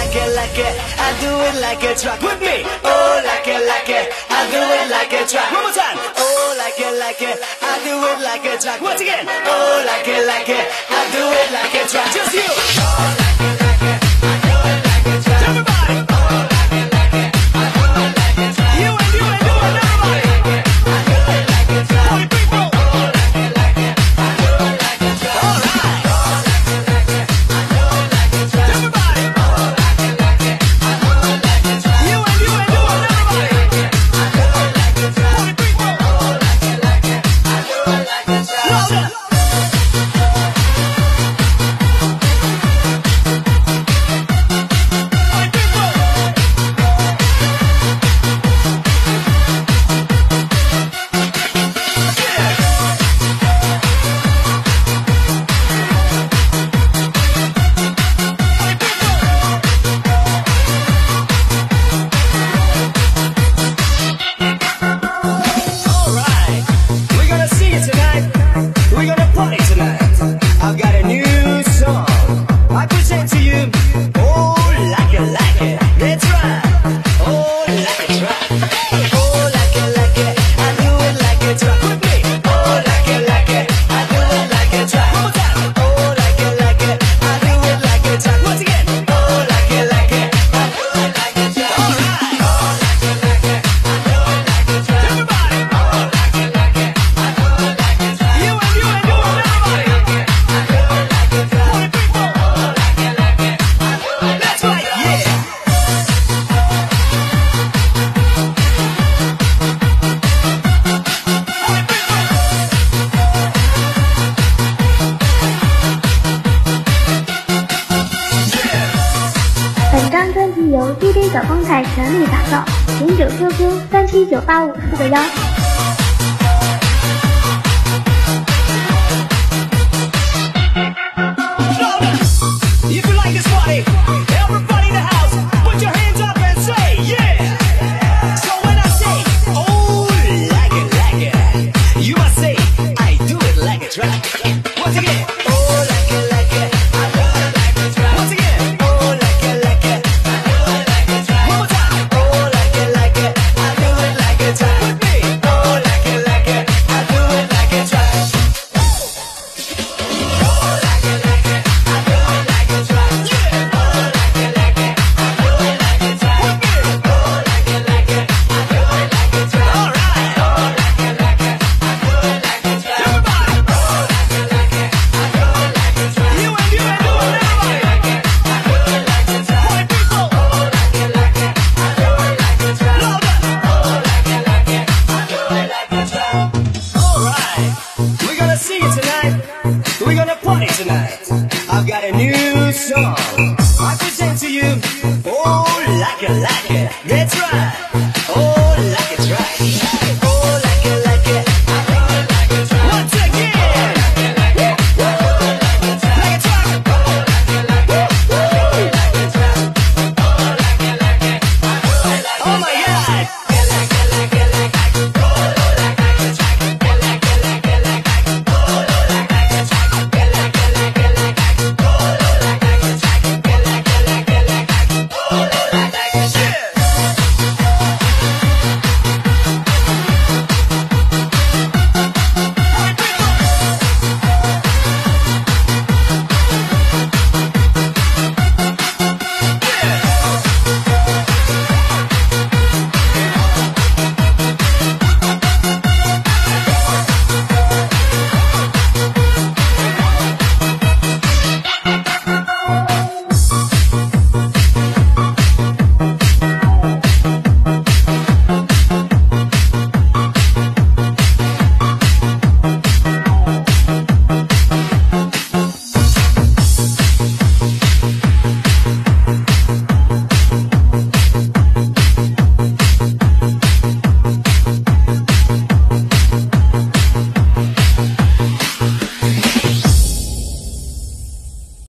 like it, I do it like a truck. With me, oh, like it, I do it like a truck. One more time, oh, like it, I do it like a truck. Once again, oh, like it, I do it like a truck. Just you. Oh, like it, I do it like a truck. Everybody, oh, like it, I do it like a truck. You and everybody. I do it like a truck. Party people. Oh, like it, I do it like a truck. All right. Oh, like it, I do it like a truck. Everybody. 本张专辑由 DJ 小光彩全力打造，请者 QQ 379854个1。 I've got a new song I present to you. Oh, like it, that's right.